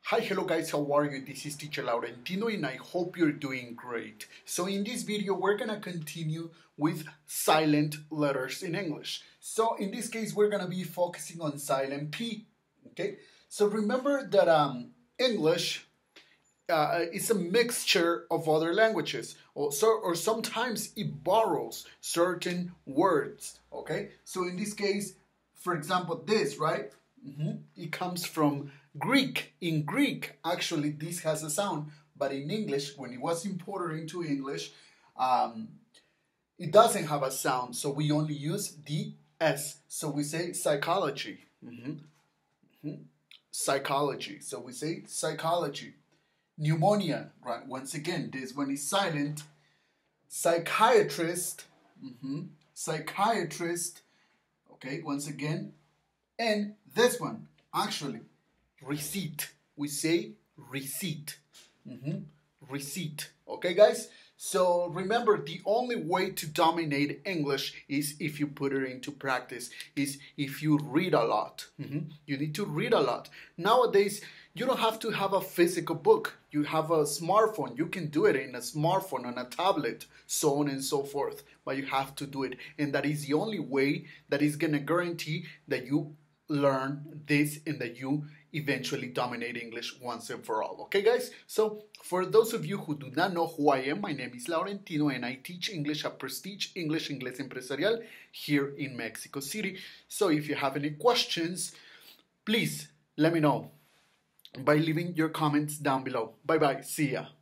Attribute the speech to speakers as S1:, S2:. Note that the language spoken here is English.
S1: Hi, hello guys, how are you? This is Teacher Laurentino and I hope you're doing great. So in this video, we're gonna continue with silent letters in English. So in this case, we're gonna be focusing on silent P, okay? So remember that English is a mixture of other languages, or sometimes it borrows certain words, okay? So in this case, for example, this, right? It comes from Greek. In Greek, actually, this has a sound, but in English, when it was imported into English, it doesn't have a sound, so we only use the S. So we say psychology. Psychology. So we say psychology. Pneumonia, right? Once again, this one is silent. Psychiatrist. Psychiatrist. Okay, once again. And this one, actually, receipt. We say receipt. Receipt. Okay, guys? So remember, the only way to dominate English is if you put it into practice, is if you read a lot. You need to read a lot. Nowadays, you don't have to have a physical book. You have a smartphone. You can do it in a smartphone, on a tablet, so on and so forth. But you have to do it. And that is the only way that is going to guarantee that you learn this and that you eventually dominate English once and for all. Okay, guys? So for those of you who do not know who I am, my name is Laurentino and I teach English at Prestige English Inglés Empresarial here in Mexico City. So if you have any questions, please let me know by leaving your comments down below. Bye bye. See ya.